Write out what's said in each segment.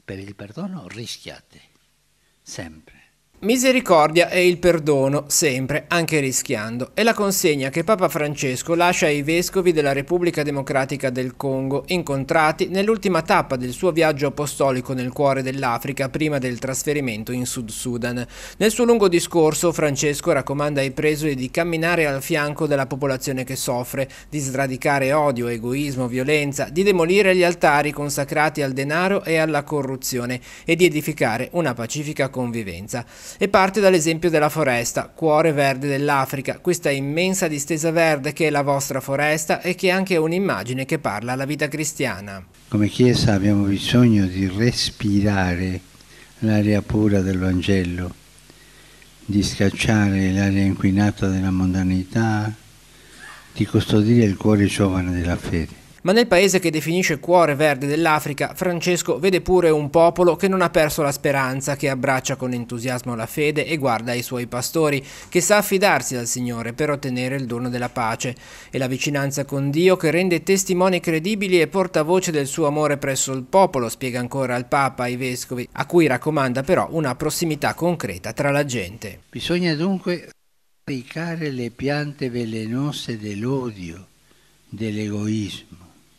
per il perdono rischiate, sempre. Misericordia e il perdono, sempre, anche rischiando, è la consegna che Papa Francesco lascia ai vescovi della Repubblica Democratica del Congo, incontrati nell'ultima tappa del suo viaggio apostolico nel cuore dell'Africa prima del trasferimento in Sud Sudan. Nel suo lungo discorso Francesco raccomanda ai presidi di camminare al fianco della popolazione che soffre, di sradicare odio, egoismo, violenza, di demolire gli altari consacrati al denaro e alla corruzione e di edificare una pacifica convivenza. E parte dall'esempio della foresta, cuore verde dell'Africa, questa immensa distesa verde che è la vostra foresta e che è anche un'immagine che parla alla vita cristiana. Come Chiesa abbiamo bisogno di respirare l'aria pura del Vangelo, di scacciare l'aria inquinata della mondanità, di custodire il cuore giovane della fede. Ma nel paese che definisce cuore verde dell'Africa, Francesco vede pure un popolo che non ha perso la speranza, che abbraccia con entusiasmo la fede e guarda ai suoi pastori, che sa affidarsi al Signore per ottenere il dono della pace e la vicinanza con Dio, che rende testimoni credibili e portavoce del suo amore presso il popolo, spiega ancora al Papa ai vescovi, a cui raccomanda però una prossimità concreta tra la gente. Bisogna dunque radicare le piante velenose dell'odio, dell'egoismo,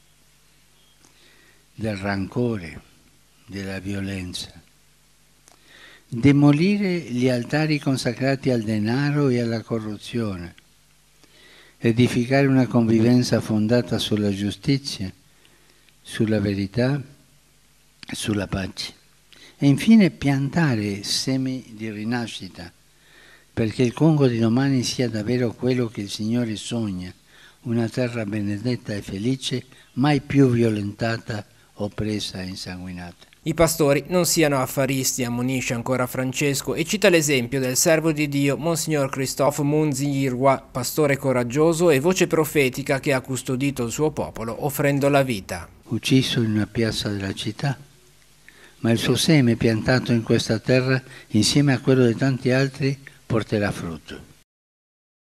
del rancore, della violenza. Demolire gli altari consacrati al denaro e alla corruzione. Edificare una convivenza fondata sulla giustizia, sulla verità e sulla pace. E infine piantare semi di rinascita, perché il Congo di domani sia davvero quello che il Signore sogna, una terra benedetta e felice, mai più violentata, oppressa e insanguinata. I pastori non siano affaristi, ammonisce ancora Francesco e cita l'esempio del servo di Dio, Monsignor Christophe Munzirwa, pastore coraggioso e voce profetica che ha custodito il suo popolo offrendo la vita. Ucciso in una piazza della città, ma il suo seme piantato in questa terra, insieme a quello di tanti altri, porterà frutto.